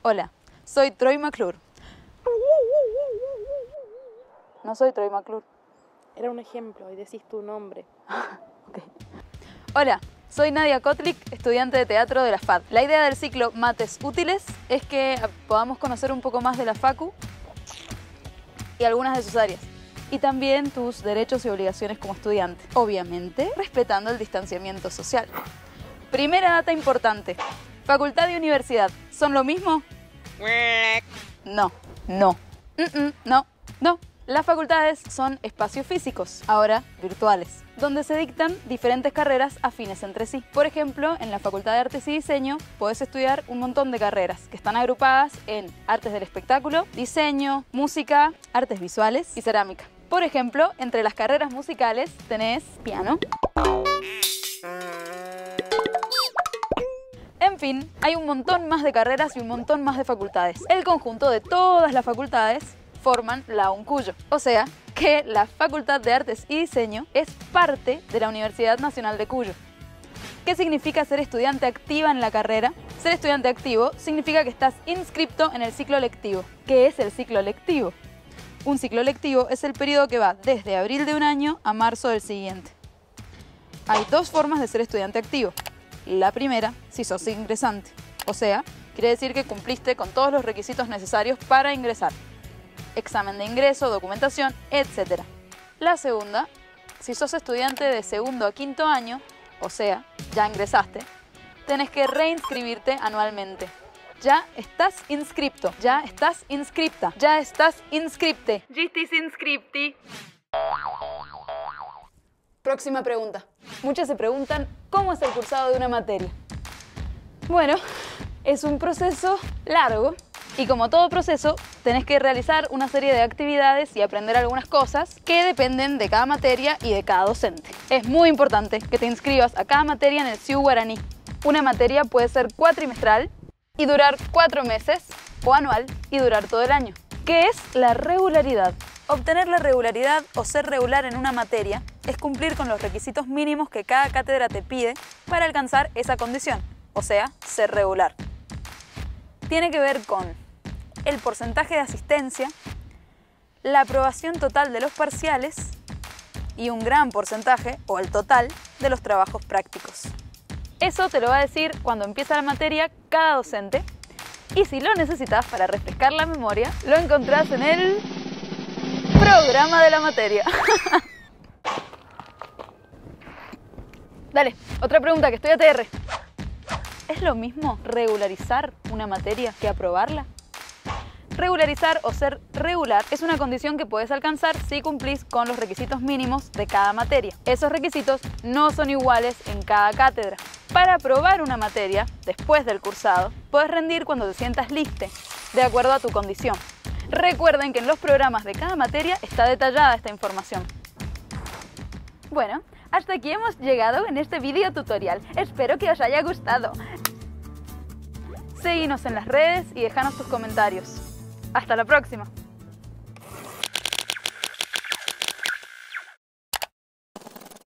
Hola, soy Troy McClure. No soy Troy McClure. Era un ejemplo y decís tu nombre. Okay. Hola, soy Nadia Kotlik, estudiante de teatro de la FAD. La idea del ciclo Mates Útiles es que podamos conocer un poco más de la Facu y algunas de sus áreas. Y también tus derechos y obligaciones como estudiante. Obviamente, respetando el distanciamiento social. Primera data importante. Facultad y universidad, ¿son lo mismo? No. Las facultades son espacios físicos, ahora virtuales, donde se dictan diferentes carreras afines entre sí. Por ejemplo, en la Facultad de Artes y Diseño podés estudiar un montón de carreras que están agrupadas en artes del espectáculo, diseño, música, artes visuales y cerámica. Por ejemplo, entre las carreras musicales tenés piano. En fin, hay un montón más de carreras y un montón más de facultades. El conjunto de todas las facultades forman la UNCUYO. O sea, que la Facultad de Artes y Diseño es parte de la Universidad Nacional de Cuyo. ¿Qué significa ser estudiante activa en la carrera? Ser estudiante activo significa que estás inscripto en el ciclo lectivo. ¿Qué es el ciclo lectivo? Un ciclo lectivo es el periodo que va desde abril de un año a marzo del siguiente. Hay dos formas de ser estudiante activo. La primera, si sos ingresante, o sea, quiere decir que cumpliste con todos los requisitos necesarios para ingresar. Examen de ingreso, documentación, etc. La segunda, si sos estudiante de segundo a quinto año, o sea, ya ingresaste, tenés que reinscribirte anualmente. Ya estás inscripto, ya estás inscripta, ya estás inscripte. Ya estás inscripti. Próxima pregunta. Muchos se preguntan, ¿cómo es el cursado de una materia? Bueno, es un proceso largo y como todo proceso, tenés que realizar una serie de actividades y aprender algunas cosas que dependen de cada materia y de cada docente. Es muy importante que te inscribas a cada materia en el CIU Guaraní. Una materia puede ser cuatrimestral y durar 4 meses o anual y durar todo el año. ¿Qué es la regularidad? Obtener la regularidad o ser regular en una materia es cumplir con los requisitos mínimos que cada cátedra te pide para alcanzar esa condición, o sea, ser regular. Tiene que ver con el porcentaje de asistencia, la aprobación total de los parciales y un gran porcentaje, o el total, de los trabajos prácticos. Eso te lo va a decir cuando empieza la materia cada docente y si lo necesitas para refrescar la memoria, lo encontrás en el programa de la materia. Dale, otra pregunta que estoy ATR. ¿Es lo mismo regularizar una materia que aprobarla? Regularizar o ser regular es una condición que puedes alcanzar si cumplís con los requisitos mínimos de cada materia. Esos requisitos no son iguales en cada cátedra. Para aprobar una materia, después del cursado, puedes rendir cuando te sientas listo, de acuerdo a tu condición. Recuerden que en los programas de cada materia está detallada esta información. Bueno, hasta aquí hemos llegado en este video tutorial. Espero que os haya gustado. Seguinos en las redes y déjanos tus comentarios. Hasta la próxima.